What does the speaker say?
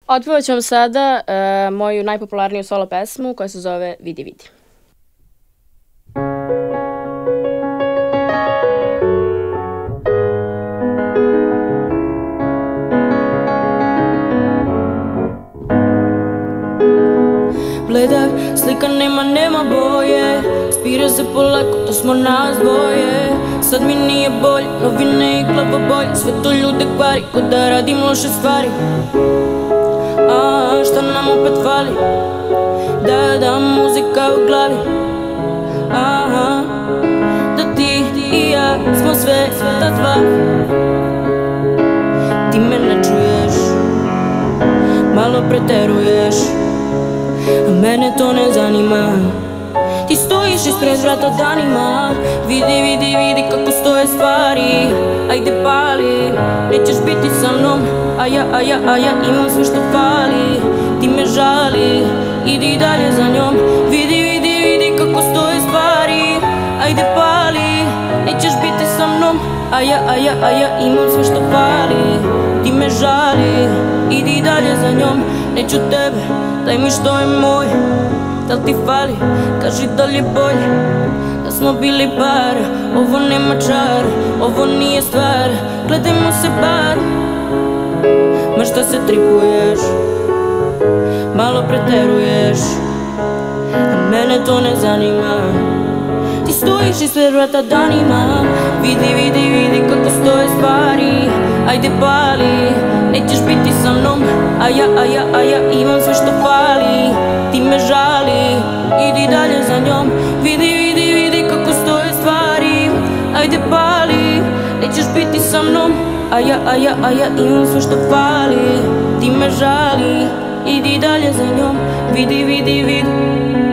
Otpevat ću vam sada moju najpopularniju solo pesmu koja se zove Vidi, vidi. Bledak, slika nema boje, spira se polako, to smo nas dvoje. Sad mi nije bolje, novine i glavobolje, sve to ljude kvari, ko da radim loše stvari. A šta nam opet fali? Da muzika u glavi. Aha, da ti i ja smo sve ta dva. Ti me ne čuješ, malo preteruješ, a mene to ne zanima. Ti stojiš ispred vrata danima. Vidi, vidi, vidi kako stoje stvari. Ajde pali, nećeš biti sa mnom, a ja imam sve što fali. Ti me žali, idi dalje za njom. Vidi, vidi, vidi kako stoje stvari. Ajde pali, nećeš biti sa mnom, a ja imam sve što fali. Ti me žali, idi dalje za njom. Neću tebe, daj mi što je moj. Da li ti fali, kaži da li je bolje da smo bili par. Ovo nema čar, ovo nije stvar, gledajmo se bar. Ma šta se tripuješ, malo preteruješ, a mene to ne zanima. Ti stojiš ispred vrata danima. Vidi, vidi, vidi kako stoje stvari. Ajde pali, nećeš biti sa mnom, a ja imam sve što fali. Ti me žali, idi dalje za njom. Vidi, vidi, vidi kako stoje stvari. Ajde pali, nećeš biti sa mnom, a ja imam sve što fali. Ti me žali, idi dalje za njom. Vidi, vidi, vidi.